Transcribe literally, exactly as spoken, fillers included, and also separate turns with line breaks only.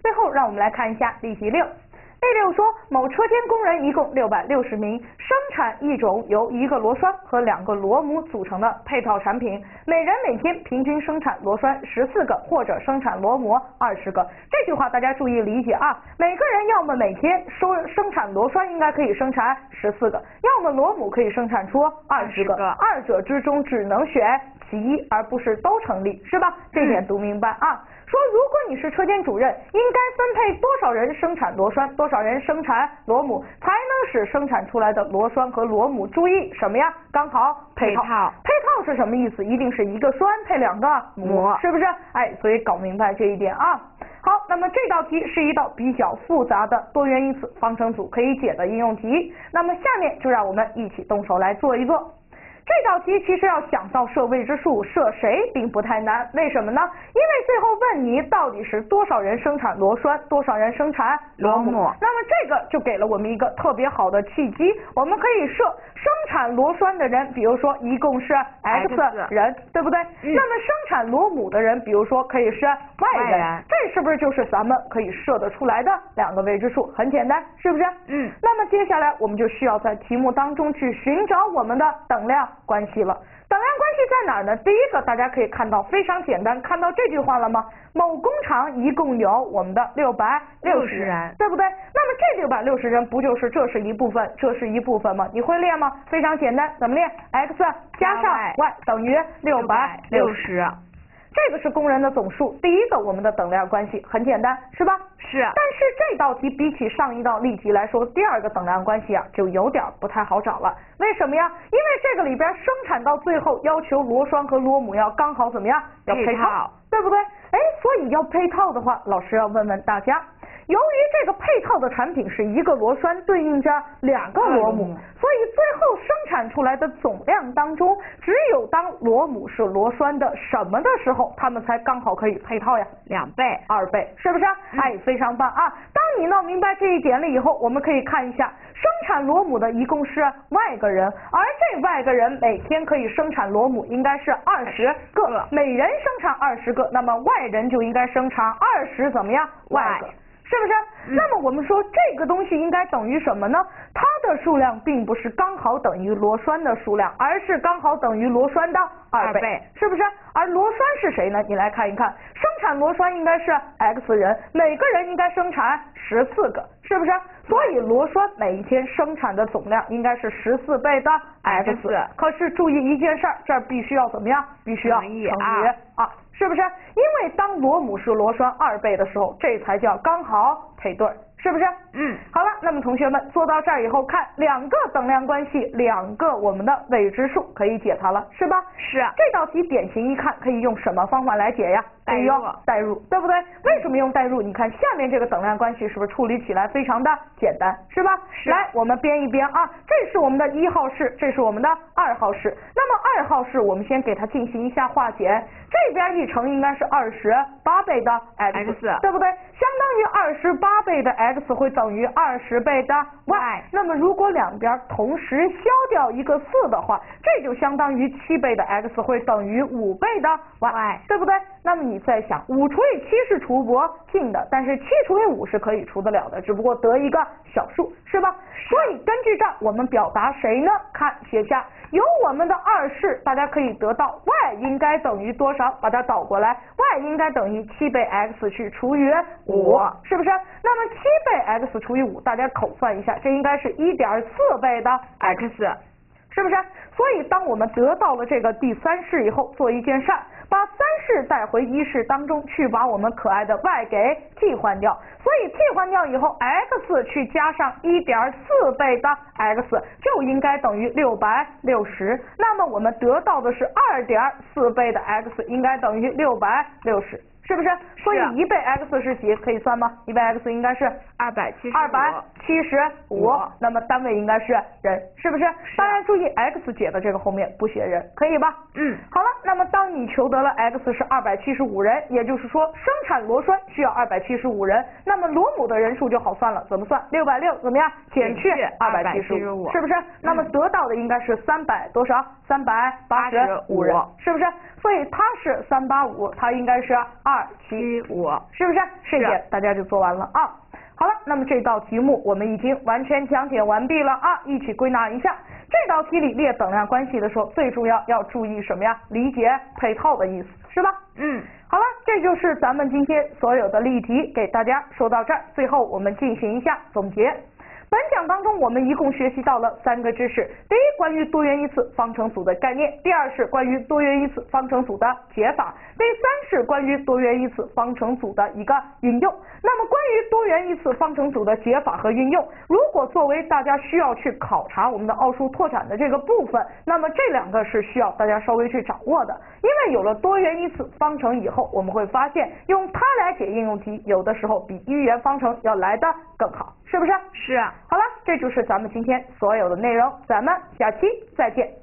最后让我们来看一下例题六。例六说，某车间工人一共六百六十名，生产一种由一个螺栓和两个螺母组成的配套产品，每人每天平均生产螺栓十四个，或者生产螺母二十个。这句话大家注意理解啊，每个人要么每天收生产螺栓应该可以生产十四个，要么螺母可以生产出二十个，二者之中只能选其一，而不是都成立，是吧？这点读明白啊。说如果你是车间主任，应该分配多少人生产螺栓，多少人生产螺母，才能使生产出来的螺栓和螺母注意什么呀？刚好配套。配套, 配套是什么意思？一定是一个栓配两个母，是不是？哎，所以搞明白这一点啊。好，那么这道题是一道比较复杂的多元因子方程组可以解的应用题。那么下面就让我们一起动手来做一做。这道题其实要想到设未知数，设谁并不太难，为什么呢？因为最后问你到底是多少人生产螺栓，多少人生产螺母，那么这个就给了我们一个特别好的契机，我们可以设生产螺栓的人，比如说一共是 X 人，对不对？嗯、那么生产螺母的人，比如说可以是 Y 人，人这是不是就是咱们可以设得出来的两个未知数？很简单，是不是？嗯。那么接下来我们就需要在题目当中去寻找我们的等量关系了。等量关系在哪儿呢？第一个大家可以看到非常简单，看到这句话了吗？某工厂一共有我们的六百六十人，对不对？那么这六百六十人不就是这是一部分，这是一部分吗？你会练吗？非常简单，怎么练 ？x 加上 y 等于六百六十。这个是工人的总数，第一个我们的等量关系很简单，是吧？是。但是这道题比起上一道例题来说，第二个等量关系啊就有点不太好找了。为什么呀？因为这个里边生产到最后要求螺栓和螺母要刚好怎么样？要配套，对不对？哎，所以要配套的话，老师要问问大家。由于这个配套的产品是一个螺栓对应着两个螺母，所以最后生产出来的总量当中，只有当螺母是螺栓的什么的时候，它们才刚好可以配套呀？两倍、二倍，是不是？嗯、哎，非常棒啊！当你弄明白这一点了以后，我们可以看一下，生产螺母的一共是 Y 个人，而这 Y 个人每天可以生产螺母应该是二十个，每人生产二十个，那么 Y 人就应该生产二十怎么样 ？Y 个。是不是？嗯、那么我们说这个东西应该等于什么呢？它的数量并不是刚好等于螺栓的数量，而是刚好等于螺栓的二倍，二倍是不是？而螺栓是谁呢？你来看一看，生产螺栓应该是 X 人，每个人应该生产十四个，是不是？所以螺栓每一天生产的总量应该是十四倍的 X。可是注意一件事儿，这儿必须要怎么样？必须要乘以二。是不是？因为当螺母是螺栓二倍的时候，这才叫刚好配对，是不是？嗯。好了，那么同学们做到这儿以后，看两个等量关系，两个我们的未知数，可以解它了，是吧？是。这道题典型一看，可以用什么方法来解呀？代入，代入，对不对？为什么用代入？你看下面这个等量关系是不是处理起来非常的简单，是吧？是。来，我们编一编啊，这是我们的一号式，这是我们的二号式。那么二号式我们先给它进行一下化简，这边一乘应该是二十八倍的 x， 对不对？相当于二十八倍的 x 会等于二十倍的 y。那么如果两边同时消掉一个四的话，这就相当于七倍的 x 会等于五倍的 y， 对不对？那么你再想，五除以七是除不尽的，但是七除以五是可以除得了的，只不过得一个小数，是吧？所以根据这我们表达谁呢？看写下由我们的二式，大家可以得到 y 应该等于多少？把它倒过来 ，y 应该等于七倍 x 去除以五，是不是？那么七倍 x 除以五，大家口算一下，这应该是一点四倍的 x， 是不是？所以当我们得到了这个第三式以后，做一件事儿，把三式带回一式当中去，把我们可爱的 y 给替换掉。所以替换掉以后 ，x 去加上一点四倍的 x 就应该等于六百六十。那么我们得到的是二点四倍的 x 应该等于六百六十。是不是？所以一倍 x 是几？可以算吗？一倍 x 应该是二百七十五，二百七十五。那么单位应该是人，是不是？当然注意 x 解的这个后面不写人，可以吧？嗯。好了，那么当你求得了 x 是二百七十五人，也就是说生产螺栓需要二百七十五人，那么螺母的人数就好算了，怎么算？六百六怎么样？减去二百七十五，是不是？那么得到的应该是三百多少？三百八十五人，是不是？ 所以它是三八五，它应该是二七五，是不是？这一点大家就做完了啊。好了，那么这道题目我们已经完全讲解完毕了啊，一起归纳一下。这道题里列等量关系的时候，最重要要注意什么呀？理解配套的意思，是吧？
嗯，
好了，这就是咱们今天所有的例题，给大家说到这儿。最后我们进行一下总结。本讲当中，我们一共学习到了三个知识：第一，关于多元一次方程组的概念；第二是关于多元一次方程组的解法；第三是关于多元一次方程组的一个运用。那么，关于多元一次方程组的解法和运用，如果作为大家需要去考察我们的奥数拓展的这个部分，那么这两个是需要大家稍微去掌握的。因为有了多元一次方程以后，我们会发现用它来解应用题，有的时候比一元方程要来的更好，是不是？
是啊。
好了，这就是咱们今天所有的内容，咱们下期再见。